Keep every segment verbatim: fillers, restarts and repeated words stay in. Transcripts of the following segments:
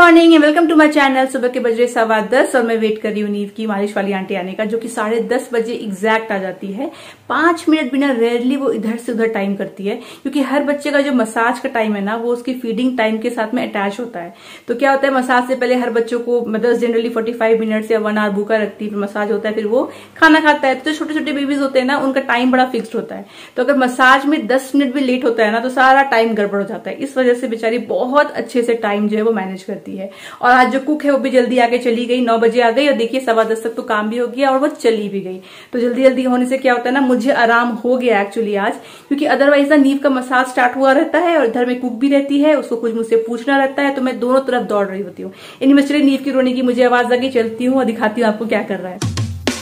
Morning and welcome to my channel. सुबह के बज रहे सवा दस और मैं वेट कर रही हूँ नीव की मालिश वाली आंटी आने का, जो कि साढ़े दस बजे एग्जैक्ट आ जाती है। पांच मिनट बिना रेयरली वो इधर से उधर टाइम करती है, क्योंकि हर बच्चे का जो मसाज का टाइम है ना, वो उसकी फीडिंग टाइम के साथ में अटैच होता है। तो क्या होता है, मसाज से पहले हर बच्चों को mothers generally forty five minutes या वन आवर भूखा रखती है, फिर मसाज होता है, फिर वो खाना खाता है। तो छोटे छोटे बेबीज होते हैं ना, उनका टाइम बड़ा फिक्स्ड होता है। तो अगर मसाज में दस मिनट भी लेट होता है ना, तो सारा टाइम गड़बड़ हो जाता है। इस वजह से बेचारी बहुत अच्छे से टाइम जो है वो मैनेज करती है। और आज जो कुक है वो भी जल्दी आके चली गई, नौ बजे आ गई और देखिए सवा दस तक तो काम भी हो गया और वो चली भी गई। तो जल्दी जल्दी होने से क्या होता है ना, मुझे आराम हो गया एक्चुअली आज, क्योंकि अदरवाइज ना नीव का मसाज स्टार्ट हुआ रहता है और इधर में कुक भी रहती है, उसको कुछ मुझसे पूछना रहता है, तो मैं दोनों तरफ दौड़ रही होती हूँ। इन में चलिए नीव की रोने की मुझे आवाज लगी, चलती हूँ और दिखाती हूँ आपको क्या कर रहा है।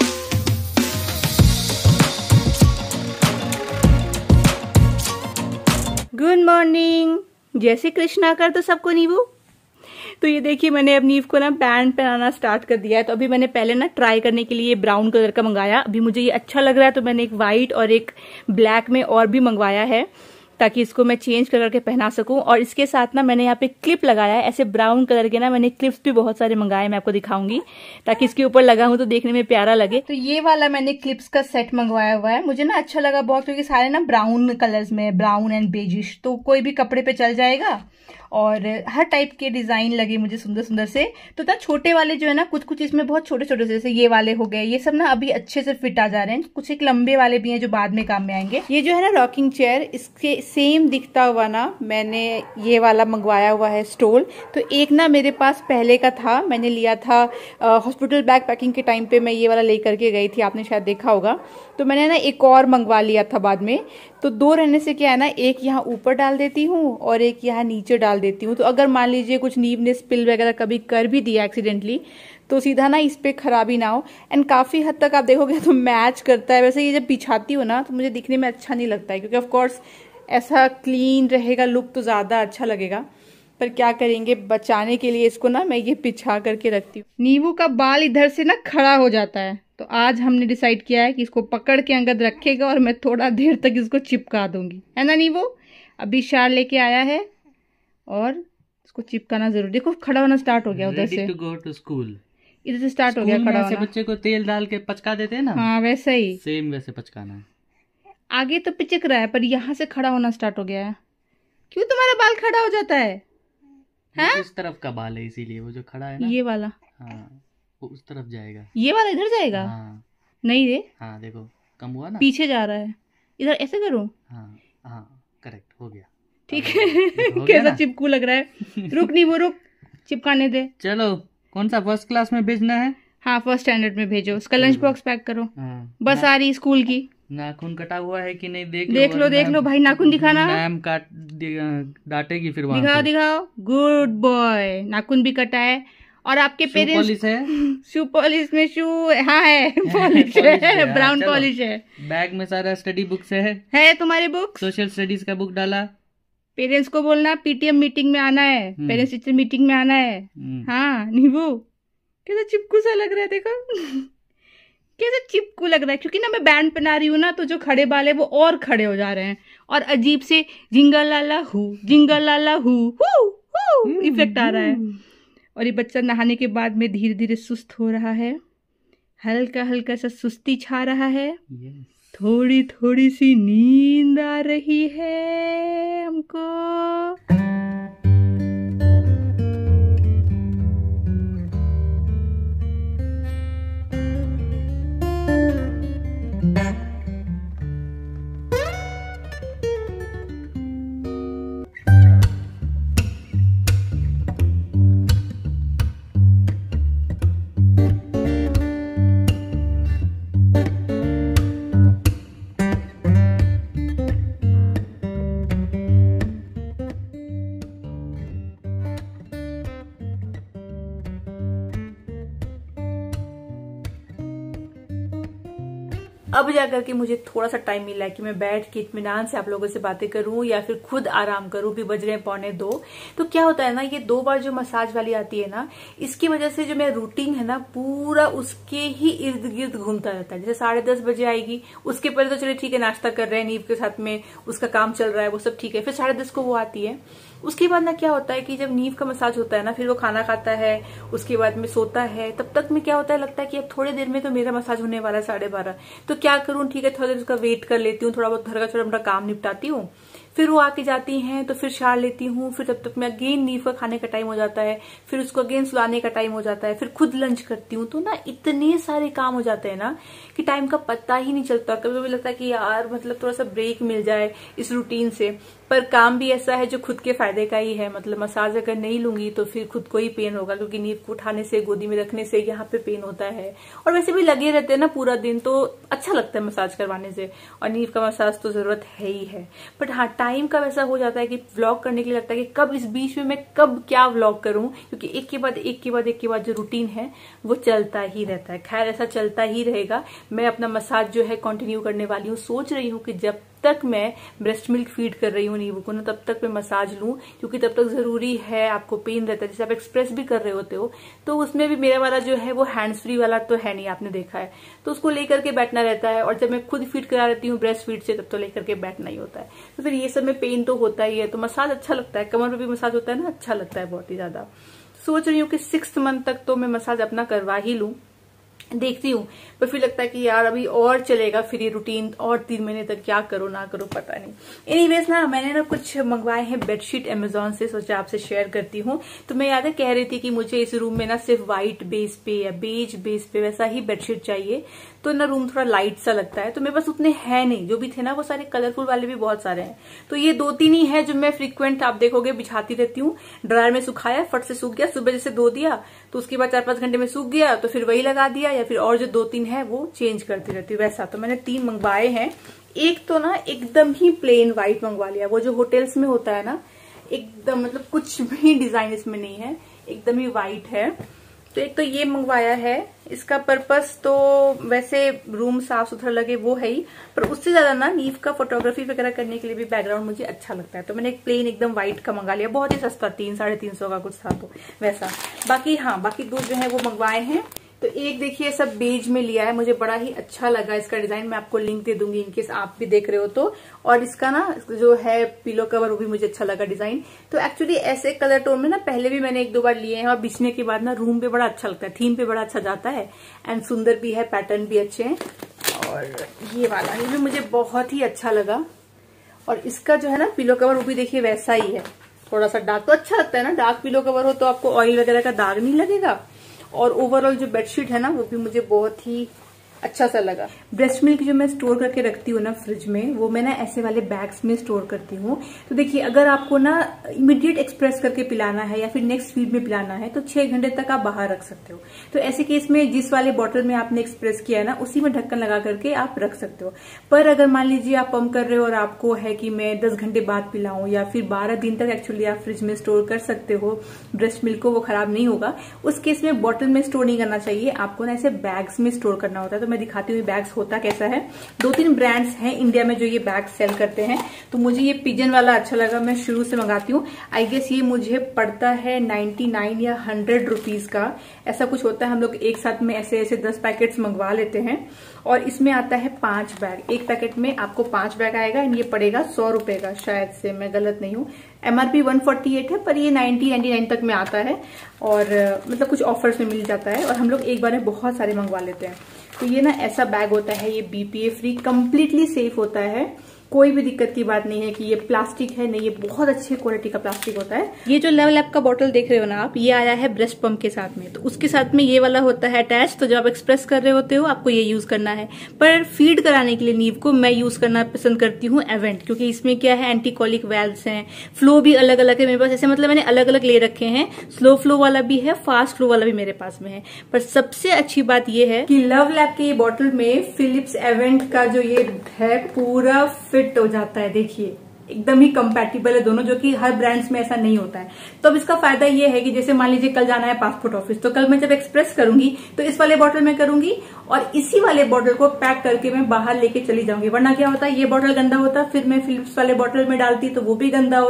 गुड मॉर्निंग, जय श्री कृष्णा कर तो सबको नीवू। तो ये देखिए मैंने अब नीव को ना बैंड पहनाना स्टार्ट कर दिया है। तो अभी मैंने पहले ना ट्राई करने के लिए ब्राउन कलर का मंगाया, अभी मुझे ये अच्छा लग रहा है, तो मैंने एक व्हाइट और एक ब्लैक में और भी मंगवाया है, ताकि इसको मैं चेंज कर करके पहना सकूं। और इसके साथ ना मैंने यहाँ पे क्लिप लगाया है, ऐसे ब्राउन कलर के ना मैंने क्लिप्स भी बहुत सारे मंगाए, मैं आपको दिखाऊंगी, ताकि इसके ऊपर लगा हूं तो देखने में प्यारा लगे। तो ये वाला मैंने क्लिप्स का सेट मंगवाया हुआ है, मुझे ना अच्छा लगा बहुत, क्योंकि सारे ना ब्राउन कलर्स में, ब्राउन एंड बेजिश, तो कोई भी कपड़े पे चल जाएगा और हर टाइप के डिजाइन लगे मुझे सुंदर सुंदर से। तो ना छोटे वाले जो है ना, कुछ कुछ इसमें बहुत छोटे छोटे से, जैसे ये वाले हो गए, ये सब ना अभी अच्छे से फिट आ जा रहे हैं। कुछ एक लंबे वाले भी हैं जो बाद में काम में आएंगे। ये जो है ना रॉकिंग चेयर, इसके सेम दिखता हुआ ना मैंने ये वाला मंगवाया हुआ है स्टोल। तो एक ना मेरे पास पहले का था, मैंने लिया था हॉस्पिटल बैग पैकिंग के टाइम पे, मैं ये वाला लेकर के गई थी, आपने शायद देखा होगा। तो मैंने ना एक और मंगवा लिया था बाद में। तो दो रहने से क्या है ना, एक यहाँ ऊपर डाल देती हूँ और एक यहाँ नीचे डाल देती हूँ। तो अगर मान लीजिए कुछ नीव ने स्पिल वगैरह कभी कर भी दिया एक्सीडेंटली, तो सीधा ना इस पे खराबी ना हो। एंड काफी हद तक आप देखोगे तो मैच करता है। वैसे ये जब बिछाती हूँ ना, तो मुझे दिखने में अच्छा नहीं लगता है, क्योंकि ऑफकोर्स ऐसा क्लीन रहेगा लुक तो ज्यादा अच्छा लगेगा, पर क्या करेंगे, बचाने के लिए इसको ना मैं ये बिछा करके रखती हूँ। नींबू का बाल इधर से ना खड़ा हो जाता है, तो आज हमने डिसाइड किया है कि इसको पकड़ के अंगद रखेगा और मैं थोड़ा देर तक इसको चिपका दूंगी, है ना नींबू। अभी शार लेके आया है और इसको चिपकाना जरूर। देखो खड़ा होना स्टार्ट हो गया उधर से, टू गो टू स्कूल। इधर से स्टार्ट हो गया खड़ा होना। बच्चे को तेल डाल के पचका देते हैं ना, हाँ वैसे ही, सेम वैसे पचकाना है। आगे तो पिचक रहा है, पर यहाँ से खड़ा होना स्टार्ट हो गया है। क्यों तुम्हारा बाल खड़ा हो जाता है? है उस तरफ का बाल है, इसीलिए वो जो खड़ा है ना, ये वाला, हाँ वो उस तरफ जाएगा, ये वाला इधर जाएगा। हाँ। नहीं रे, हाँ देखो कम हुआ ना, पीछे जा रहा है, इधर ऐसे करूं। हाँ हाँ करेक्ट हो गया, ठीक है। कैसा चिपकू लग रहा है। रुक नहीं वो रुक, चिपकाने दे। चलो कौन सा फर्स्ट क्लास में भेजना है? हाँ फर्स्ट स्टैंडर्ड में भेजो, उसका लंच बॉक्स पैक करो। हाँ, बस आ रही स्कूल की। नाखून कटा हुआ है कि नहीं देख देख लो देख लो भाई, नाखून दिखाना, मैम काट डांटेगी फिर। दिखाओ दिखाओ, गुड बॉय, नाखून भी कटा है। और आपके पेरेंट्स, पॉलिश है, शू पॉलिश में शू, हाँ है पॉलिश है, ब्राउन पॉलिश है। बैग में सारा स्टडी बुक्स है, है तुम्हारे बुक, सोशल स्टडीज का बुक डाला। पेरेंट्स को बोलना पीटीएम मीटिंग में आना है, पेरेंट्स टीचर मीटिंग में आना है। हाँ नींबू कैसा चिपकू सा लग रहा है, देखो कैसे चिपकू लग रहा है, क्योंकि ना मैं बैंड पहना रही हूँ ना, तो जो खड़े बाल है वो और खड़े हो जा रहे हैं और अजीब से जिंगल लाला हु जिंगल लाला हु हु इफेक्ट आ रहा है। और ये बच्चा नहाने के बाद में धीरे धीरे सुस्त हो रहा है, हल्का हल्का सा सुस्ती छा रहा है, थोड़ी थोड़ी सी नींद आ रही है हमको। अब जाकर के मुझे थोड़ा सा टाइम मिला है कि मैं बैठ के इत्मीनान से आप लोगों से बातें करूं या फिर खुद आराम करूं। भी बज रहे हैं पौने दो। तो क्या होता है ना, ये दो बार जो मसाज वाली आती है ना, इसकी वजह से जो मेरा रूटीन है ना, पूरा उसके ही इर्द गिर्द घूमता रहता है। जैसे साढ़े दस बजे आएगी, उसके पहले तो चलिए ठीक है नाश्ता कर रहे हैं नीव के साथ में, उसका काम चल रहा है, वो सब ठीक है। फिर साढ़े दस को वो आती है, उसके बाद ना क्या होता है कि जब नीव का मसाज होता है ना, फिर वो खाना खाता है, उसके बाद में सोता है, तब तक में क्या होता है, लगता है कि अब थोड़ी देर में तो मेरा मसाज होने वाला है साढ़े बारह, तो क्या करूं, ठीक है थोड़ा देर उसका वेट कर लेती हूँ, थोड़ा बहुत घर का छोटा मोटा काम निपटाती हूँ, फिर वो आके जाती हैं तो फिर शार लेती हूँ, फिर तब तक मैं अगेन नीव का खाने का टाइम हो जाता है, फिर उसको अगेन सुलाने का टाइम हो जाता है, फिर खुद लंच करती हूँ। तो ना इतने सारे काम हो जाते हैं ना कि टाइम का पता ही नहीं चलता। कभी कभी लगता है कि यार मतलब थोड़ा सा ब्रेक मिल जाए इस रूटीन से, पर काम भी ऐसा है जो खुद के फायदे का ही है। मतलब मसाज अगर नहीं लूंगी तो फिर खुद को ही पेन होगा, क्योंकि नीव को उठाने से, गोदी में रखने से यहाँ पे पेन होता है, और वैसे भी लगे रहते हैं ना पूरा दिन, तो अच्छा लगता है मसाज करवाने से, और नीव का मसाज तो जरूरत है ही है। बट हाँ, टाइम का वैसा हो जाता है कि व्लॉग करने के लिए लगता है कि कब इस बीच में मैं कब क्या व्लॉग करूं, क्योंकि एक के बाद एक के बाद एक के बाद जो रूटीन है वो चलता ही रहता है। खैर ऐसा चलता ही रहेगा। मैं अपना मसाज जो है कंटिन्यू करने वाली हूँ। सोच रही हूँ कि जब तक मैं ब्रेस्ट मिल्क फीड कर रही हूँ नींबू को ना, तब तक मैं मसाज लूं, क्योंकि तब तक जरूरी है। आपको पेन रहता है, जैसे आप एक्सप्रेस भी कर रहे होते हो, तो उसमें भी मेरा वाला जो है वो हैंड्स फ्री वाला तो है नहीं, आपने देखा है, तो उसको लेकर के बैठना रहता है। और जब मैं खुद फीड करा रहती हूँ ब्रेस्ट फीड से, तब तो लेकर के बैठना ही होता है, तो फिर ये सब में पेन तो होता ही है। तो मसाज अच्छा लगता है, कमर पर भी मसाज होता है ना, अच्छा लगता है बहुत ही ज्यादा। सोच रही हूँ कि सिक्स मंथ तक तो मैं मसाज अपना करवा ही लूं, देखती हूँ, पर फिर लगता है कि यार अभी और चलेगा फिर ये रूटीन, और तीन महीने तक क्या करो ना करो पता नहीं। एनीवेज ना, मैंने ना कुछ मंगवाए हैं बेडशीट अमेजोन से, सोचा आपसे शेयर करती हूँ। तो मैं याद है कह रही थी कि मुझे इस रूम में ना सिर्फ व्हाइट बेस पे या बेज बेस पे वैसा ही बेडशीट चाहिए, तो ना रूम थोड़ा लाइट सा लगता है। तो मेरे पास उतने है नहीं, जो भी थे ना वो सारे कलरफुल वाले भी बहुत सारे हैं, तो ये दो तीन ही है जो मैं फ्रीक्वेंट आप देखोगे बिछाती रहती हूँ। ड्रायर में सुखाया, फट से सूख गया, सुबह जैसे धो दिया तो उसके बाद चार पांच घंटे में सूख गया, तो फिर वही लगा दिया, या फिर और जो दो तीन है वो चेंज करती रहती हूँ वैसा। तो मैंने तीन मंगवाए हैं। एक तो ना एकदम ही प्लेन व्हाइट मंगवा लिया, वो जो होटल्स में होता है ना, एकदम मतलब कुछ भी डिजाइन इसमें नहीं है, एकदम ही व्हाइट है। तो एक तो ये मंगवाया है, इसका पर्पस तो वैसे रूम साफ सुथरा लगे वो है ही, पर उससे ज्यादा ना नीव का फोटोग्राफी वगैरह करने के लिए भी बैकग्राउंड मुझे अच्छा लगता है। तो मैंने एक प्लेन एकदम व्हाइट का मंगा लिया, बहुत ही सस्ता, तीन साढ़े तीन सौ का कुछ था तो वैसा। बाकी हाँ, बाकी दो जो है वो मंगवाए हैं। तो एक देखिए सब बेज में लिया है, मुझे बड़ा ही अच्छा लगा इसका डिजाइन, मैं आपको लिंक दे दूंगी इनकेस आप भी देख रहे हो तो। और इसका ना जो है पिलो कवर वो भी मुझे अच्छा लगा डिजाइन। तो एक्चुअली ऐसे कलर टोन में ना पहले भी मैंने एक दो बार लिए हैं, और बिछने के बाद ना रूम पे बड़ा अच्छा लगता है, थीम पे बड़ा अच्छा जाता है, एंड सुंदर भी है, पैटर्न भी अच्छे हैं। और ये वाला ये भी मुझे बहुत ही अच्छा लगा। और इसका जो है ना पिलो कवर वो भी देखिए वैसा ही है, थोड़ा सा डार्क, तो अच्छा लगता है ना, डार्क पिलो कवर हो तो आपको ऑयल वगैरह का दाग नहीं लगेगा। और ओवरऑल जो बेडशीट है ना वो भी मुझे बहुत ही अच्छा सा लगा। ब्रेस्ट मिल्क जो मैं स्टोर करके रखती हूँ ना फ्रिज में, वो मैं ना ऐसे वाले बैग्स में स्टोर करती हूँ। तो देखिए अगर आपको ना इमीडिएट एक्सप्रेस करके पिलाना है या फिर नेक्स्ट फीड में पिलाना है तो छह घंटे तक आप बाहर रख सकते हो। तो ऐसे केस में जिस वाले बॉटल में आपने एक्सप्रेस किया है ना, उसी में ढक्कन लगा करके आप रख सकते हो। पर अगर मान लीजिए आप पंप कर रहे हो और आपको है कि मैं दस घंटे बाद पिलाऊं, या फिर बारह दिन तक एक्चुअली आप फ्रिज में स्टोर कर सकते हो ब्रेस्ट मिल्क को, वो खराब नहीं होगा, उस केस में बॉटल में स्टोर नहीं करना चाहिए, आपको ना ऐसे बैग्स में स्टोर करना होता है। तो मैं दिखाती हूँ बैग्स होता कैसा है। दो तीन ब्रांड्स हैं इंडिया में जो ये बैग सेल करते हैं, तो मुझे ये पिजन वाला अच्छा लगा, मैं शुरू से मंगाती हूँ। आई गेस ये मुझे पड़ता है नाइन्टी नाइन या हंड्रेड रुपीज का, ऐसा कुछ होता है। हम लोग एक साथ में ऐसे ऐसे दस पैकेट्स मंगवा लेते हैं, और इसमें आता है पांच बैग, एक पैकेट में आपको पांच बैग आएगा, ये पड़ेगा सौ रुपए का, शायद से मैं गलत नहीं हूँ। एमआरपी वन फोर्टी एट है, पर ये नाइन्टी नाइन्टी नाइन तक में आता है, और मतलब कुछ ऑफर्स में मिल जाता है, और हम लोग एक बार में बहुत सारे मंगवा लेते हैं। तो ये ना ऐसा बैग होता है, ये बीपीए फ्री, कंप्लीटली सेफ होता है, कोई भी दिक्कत की बात नहीं है कि ये प्लास्टिक है, नहीं, ये बहुत अच्छे क्वालिटी का प्लास्टिक होता है। ये जो लेवल ऐप का बोतल देख रहे हो ना आप, ये आया है ब्रेस्ट पंप के साथ में, तो उसके साथ में ये वाला होता है अटैच। तो जब आप एक्सप्रेस कर रहे होते हो आपको ये यूज करना है। पर फीड कराने के लिए नीव को मैं यूज करना पसंद करती हूँ एवेंट, क्योंकि इसमें क्या है, एंटीकॉलिक वेल्व्स हैं, फ्लो भी अलग अलग है मेरे पास, ऐसे मतलब मैंने अलग अलग ले रखे हैं, स्लो फ्लो वाला भी है, फास्ट फ्लो वाला भी मेरे पास में है। पर सबसे अच्छी बात यह है कि लव लैब के ये बॉटल में फिलिप्स एवेंट का जो ये है पूरा फिट हो जाता है, देखिए एकदम ही कंपैटिबल है दोनों, जो कि हर ब्रांड्स में ऐसा नहीं होता है। तो अब इसका फायदा ये है कि जैसे मान लीजिए कल जाना है पासपोर्ट ऑफिस, तो कल मैं जब एक्सप्रेस करूंगी तो इस वाले बॉटल में करूंगी, और इसी वाले बॉटल को पैक करके मैं बाहर लेके चली जाऊंगी। वरना क्या होता है, ये बॉटल गंदा होता, फिर मैं फिलिप्स वाले बॉटल में डालती तो वो भी गंदा होता,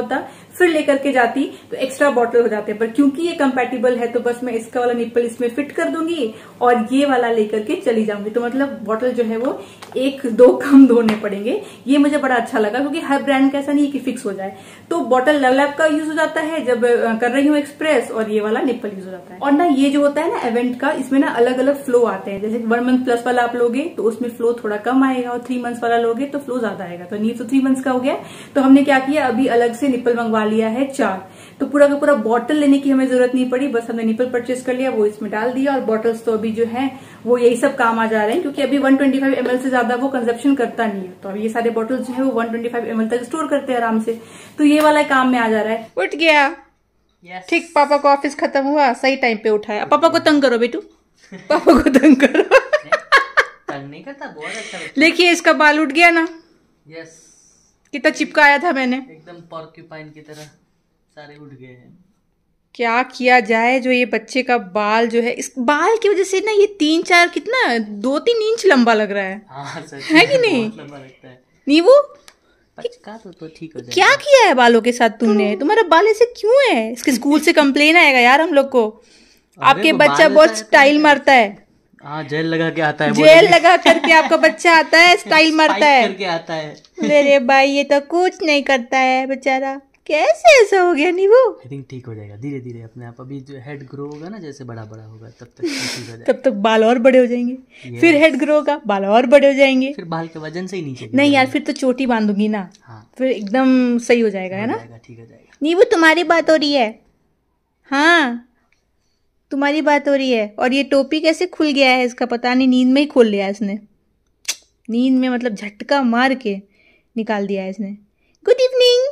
फिर लेकर के जाती तो एक्स्ट्रा बॉटल हो जाते, पर क्योंकि ये कंपैटिबल है तो बस मैं इसका वाला निप्पल इसमें फिट कर दूंगी और ये वाला लेकर के चली जाऊंगी। तो मतलब बॉटल जो है वो एक दो कम धोने पड़ेंगे। ये मुझे बड़ा अच्छा लगा क्योंकि हर ब्रांड का ऐसा नहीं है कि फिक्स हो जाए। तो बॉटल लवलैप का यूज हो जाता है जब कर रही हूँ एक्सप्रेस, और ये वाला निप्पल यूज हो जाता है। और ना ये जो होता है ना इवेंट का, इसमें ना अलग अलग फ्लो आते हैं। जैसे वन मंथ प्लस वाला आप लोगे तो उसमें फ्लो थोड़ा कम आएगा, और थ्री मंथ्स वाला लोगे तो फ्लो ज्यादा आएगा। तो नीव तो थ्री मंथ्स का हो गया। तो हमने क्या किया, अभी अलग से निप्पल मंगवा लिया है चार। तो पूरा का पूरा बॉटल लेने की हमें जरूरत नहीं पड़ी, बस हमने निप्पल परचेस कर लिया, वो इसमें डाल दिया। और बॉटल्स तो अभी जो है वो यही सब काम आ जा रहे हैं, क्योंकि अभी वन ट्वेंटी फाइव एमएल से ज्यादा वो कंजप्शन करता नहीं है। तो अभी ये सारे बॉटल्स जो है वो वन ट्वेंटी फाइव एमएल तक स्टोर करते हैं आराम से। तो ये वाला काम में आ जा रहा है। उठ गया yes. ठीक, पापा का ऑफिस खत्म हुआ, सही टाइम पे उठाया। पापा को तंग करो बेटू, पापा को तंग करो। तंग नहीं करता, बहुत अच्छा। देखिए इसका बाल उठ गया ना। यस, कितना चिपकाया था मैंने, एकदम पॉर्क्यूपाइन की तरह सारे उठ गए हैं। क्या किया जाए, जो ये बच्चे का बाल जो है, इस बाल की वजह से ना ये तीन चार कितना दो तीन इंच लंबा लग रहा है। हाँ, सच है कि नहीं? बहुत लंबा लगता है। नीवू पचका तो, तो ठीक हो जाएगा। क्या किया है बालों के साथ तुमने? तुम्हारा बाल ऐसे क्यों है? इसके स्कूल से कंप्लेन आएगा यार हम लोग को। आपके बच्चा बहुत स्टाइल मारता है। हाँ, जेल लगा के आता है, जेल लगा करके आपका बच्चा आता है, स्टाइल मारता है करके आता है। मेरे भाई ये तो कुछ नहीं करता है बेचारा, कैसे ऐसा हो गया नीवू? आई थिंक ठीक हो जाएगा धीरे धीरे अपने आप। अभी जो हेड ग्रो होगा ना, जैसे बड़ा बड़ा होगा तब तक ठीक हो जाएगा। तब तक बाल और बड़े हो जाएंगे, फिर हेड ग्रो होगा, बाल और बड़े हो जाएंगे, फिर बाल के वजन से ही नीचे। नहीं यार, फिर तो चोटी बांधूंगी ना। हाँ, फिर एकदम सही हो जाएगा, है ना? ठीक हो जाएगा। नीवू तुम्हारी बात हो रही है, हाँ तुम्हारी बात हो रही है। और ये टोपी कैसे खुल गया है इसका, पता नहीं, नींद में ही खोल लिया इसने। नींद में मतलब झटका मार के निकाल दिया है इसने। गुड इवनिंग,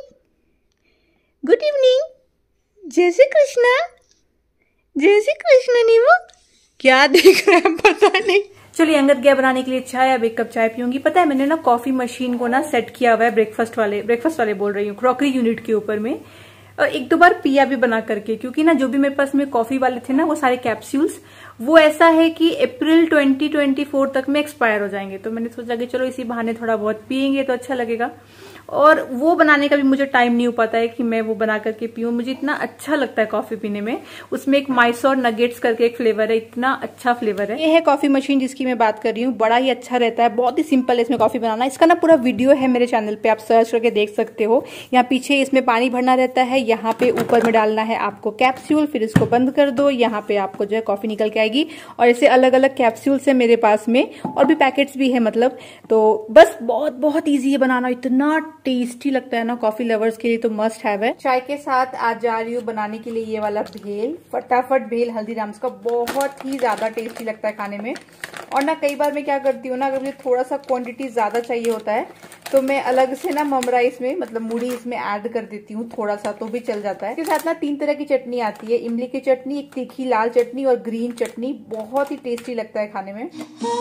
गुड इवनिंग, जय श्री कृष्णा, जय श्री कृष्णा। नीवू क्या देख रहा है पता नहीं। चलिए अंगद गया बनाने के लिए चाय, अब एक कप चाय पीऊंगी। पता है मैंने ना कॉफी मशीन को ना सेट किया हुआ है ब्रेकफास्ट वाले ब्रेकफास्ट वाले बोल रही हूँ क्रॉकरी यूनिट के ऊपर में, और एक दो बार पिया भी बना करके, क्योंकि ना जो भी मेरे पास में कॉफी वाले थे ना वो सारे कैप्सूल्स, वो ऐसा है कि अप्रैल ट्वेंटी ट्वेंटी फोर तक में एक्सपायर हो जाएंगे। तो मैंने सोचा कि चलो इसी बहाने थोड़ा बहुत पियेंगे तो अच्छा लगेगा। और वो बनाने का भी मुझे टाइम नहीं हो पाता है कि मैं वो बना करके पीऊँ। मुझे इतना अच्छा लगता है कॉफी पीने में। उसमें एक माइसोर नगेट्स करके एक फ्लेवर है, इतना अच्छा फ्लेवर है। ये है कॉफी मशीन जिसकी मैं बात कर रही हूँ, बड़ा ही अच्छा रहता है, बहुत ही सिंपल है इसमें कॉफी बनाना। इसका ना पूरा वीडियो है मेरे चैनल पे, आप सर्च करके देख सकते हो। यहाँ पीछे इसमें पानी भरना रहता है, यहाँ पे ऊपर में डालना है आपको कैप्सूल, फिर इसको बंद कर दो, यहाँ पे आपको जो है कॉफी निकल के आएगी। और ऐसे अलग अलग कैप्सूल्स है मेरे पास में, और भी पैकेट्स भी है मतलब। तो बस बहुत बहुत ईजी है बनाना, इतना टेस्टी लगता है ना, कॉफी लवर्स के लिए तो मस्ट हैव है। चाय के साथ आज जा रही हूँ बनाने के लिए ये वाला भेल, फटाफट भेल हल्दीराम्स का, बहुत ही ज्यादा टेस्टी लगता है खाने में। और ना कई बार मैं क्या करती हूँ ना, अगर मुझे थोड़ा सा क्वांटिटी ज्यादा चाहिए होता है तो मैं अलग से ना ममरा इसमें मतलब मूढ़ी इसमें ऐड कर देती हूँ थोड़ा सा, तो भी चल जाता है। इसके साथ ना तीन तरह की चटनी आती है, इमली की चटनी, एक तीखी लाल चटनी और ग्रीन चटनी, बहुत ही टेस्टी लगता है खाने में।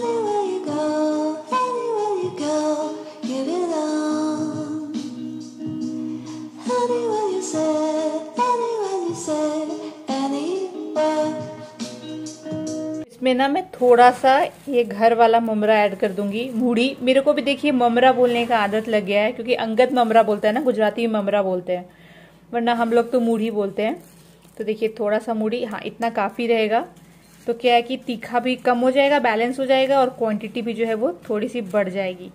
इसमें ना मैं थोड़ा सा ये घर वाला ममरा ऐड कर दूंगी, मूढ़ी। मेरे को भी देखिए ममरा बोलने का आदत लग गया है, क्योंकि अंगद ममरा बोलता है ना, गुजराती में ममरा बोलते हैं, वरना हम लोग तो मूढ़ी बोलते हैं। तो देखिए थोड़ा सा मूढ़ी, हाँ इतना काफी रहेगा। तो क्या है कि तीखा भी कम हो जाएगा, बैलेंस हो जाएगा, और क्वांटिटी भी जो है वो थोड़ी सी बढ़ जाएगी।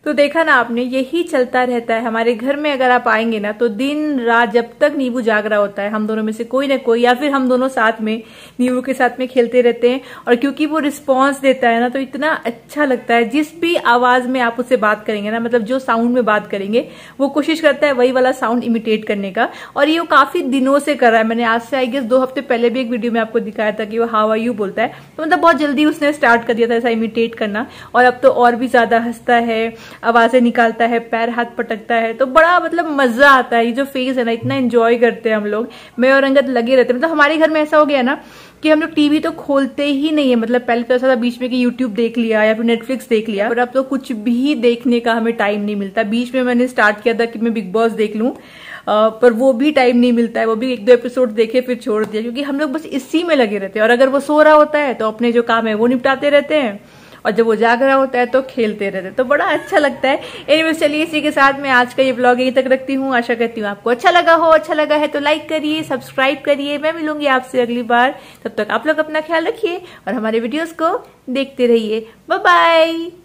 तो देखा ना आपने, यही चलता रहता है हमारे घर में। अगर आप आएंगे ना तो दिन रात जब तक नींबू जाग रहा होता है, हम दोनों में से कोई ना कोई, या फिर हम दोनों साथ में नींबू के साथ में खेलते रहते हैं। और क्योंकि वो रिस्पॉन्स देता है ना तो इतना अच्छा लगता है। जिस भी आवाज में आप उससे बात करेंगे ना, मतलब जो साउंड में बात करेंगे, वो कोशिश करता है वही वाला साउंड इमिटेट करने का। और ये वो काफी दिनों से कर रहा है। मैंने आज से आई गेस दो हफ्ते पहले भी एक वीडियो में आपको दिखाया था कि वो हाउ आर यू बोलता है। तो मतलब बहुत जल्दी उसने स्टार्ट कर दिया था ऐसा इमिटेट करना, और अब तो और भी ज्यादा हंसता है, आवाजें निकालता है, पैर हाथ पटकता है। तो बड़ा मतलब मजा आता है। ये जो फेज है ना, इतना एंजॉय करते हैं हम लोग। मैं और अंगद लगे रहते हैं। मतलब हमारे घर में ऐसा हो गया ना कि हम लोग टीवी तो खोलते ही नहीं है। मतलब पहले तो ऐसा था बीच में कि यूट्यूब देख लिया या फिर नेटफ्लिक्स देख लिया, पर अब तो कुछ भी देखने का हमें टाइम नहीं मिलता। बीच में मैंने स्टार्ट किया था कि मैं बिग बॉस देख लूं, पर वो भी टाइम नहीं मिलता है। वो भी एक दो एपिसोड देखे फिर छोड़ दिया, क्योंकि हम लोग बस इसी में लगे रहते हैं। और अगर वो सो रहा होता है तो अपने जो काम है वो निपटाते रहते हैं, और जब वो जाग रहा होता है तो खेलते रहते हैं। तो बड़ा अच्छा लगता है। एनीवेज, चलिए इसी के साथ मैं आज का ये ब्लॉग यहीं तक रखती हूँ। आशा करती हूँ आपको अच्छा लगा हो। अच्छा लगा है तो लाइक करिए, सब्सक्राइब करिए। मैं मिलूंगी आपसे अगली बार। तब तक आप लोग अपना ख्याल रखिए और हमारे वीडियोस को देखते रहिए। Bye bye.